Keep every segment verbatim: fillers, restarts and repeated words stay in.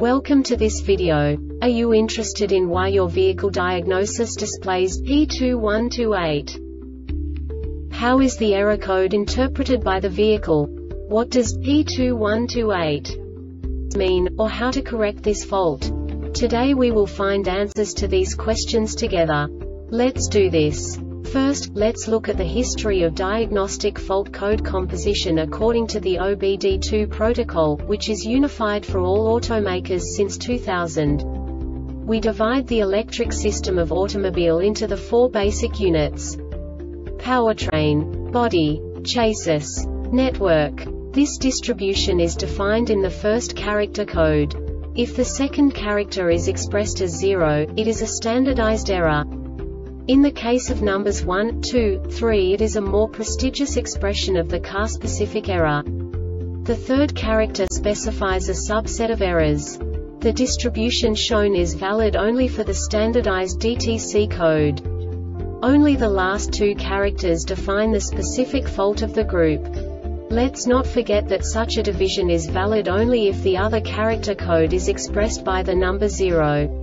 Welcome to this video. Are you interested in why your vehicle diagnosis displays P two one two eight? How is the error code interpreted by the vehicle? What does P two one two eight mean, or how to correct this fault? Today we will find answers to these questions together. Let's do this. First, let's look at the history of diagnostic fault code composition according to the O B D two protocol, which is unified for all automakers since two thousand. We divide the electric system of automobile into the four basic units: powertrain, body, chassis, network. This distribution is defined in the first character code. If the second character is expressed as zero, it is a standardized error. In the case of numbers one, two, three, it is a more prestigious expression of the car-specific error. The third character specifies a subset of errors. The distribution shown is valid only for the standardized D T C code. Only the last two characters define the specific fault of the group. Let's not forget that such a division is valid only if the other character code is expressed by the number zero.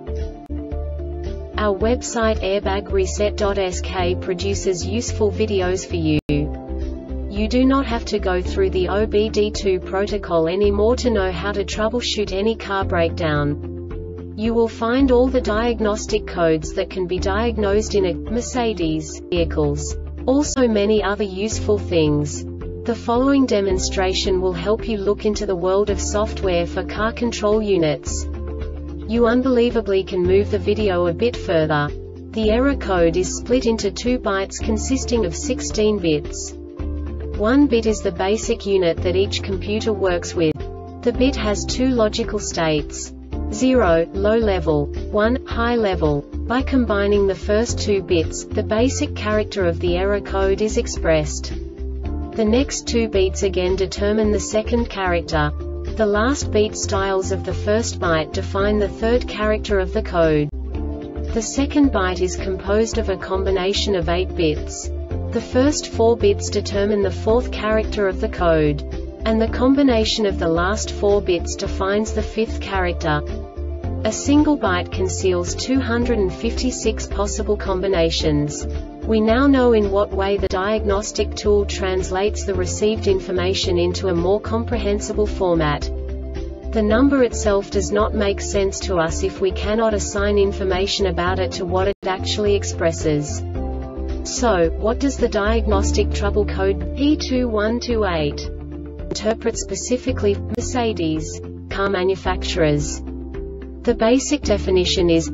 Our website airbag reset dot S K produces useful videos for you. You do not have to go through the O B D two protocol anymore to know how to troubleshoot any car breakdown. You will find all the diagnostic codes that can be diagnosed in a Mercedes vehicles. Also many other useful things. The following demonstration will help you look into the world of software for car control units. You unbelievably can move the video a bit further. The error code is split into two bytes consisting of sixteen bits. One bit is the basic unit that each computer works with. The bit has two logical states: zero, low level, one, high level. By combining the first two bits, the basic character of the error code is expressed. The next two bits again determine the second character. The last beat styles of the first byte define the third character of the code. The second byte is composed of a combination of eight bits. The first four bits determine the fourth character of the code. And the combination of the last four bits defines the fifth character. A single byte conceals two hundred fifty-six possible combinations. We now know in what way the diagnostic tool translates the received information into a more comprehensible format. The number itself does not make sense to us if we cannot assign information about it to what it actually expresses. So, what does the diagnostic trouble code P two one two eight interpret specifically for Mercedes car manufacturers? The basic definition is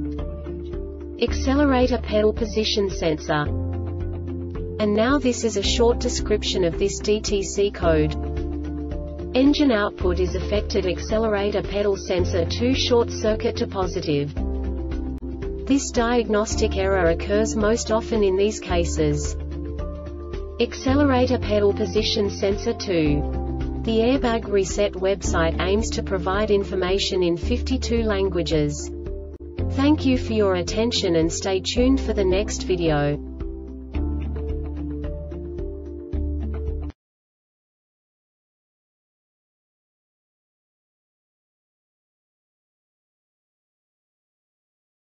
accelerator pedal position sensor. And now this is a short description of this D T C code. Engine output is affected accelerator pedal sensor two short circuit to positive. This diagnostic error occurs most often in these cases: accelerator pedal position sensor two. The Airbag Reset website aims to provide information in fifty-two languages. Thank you for your attention and stay tuned for the next video.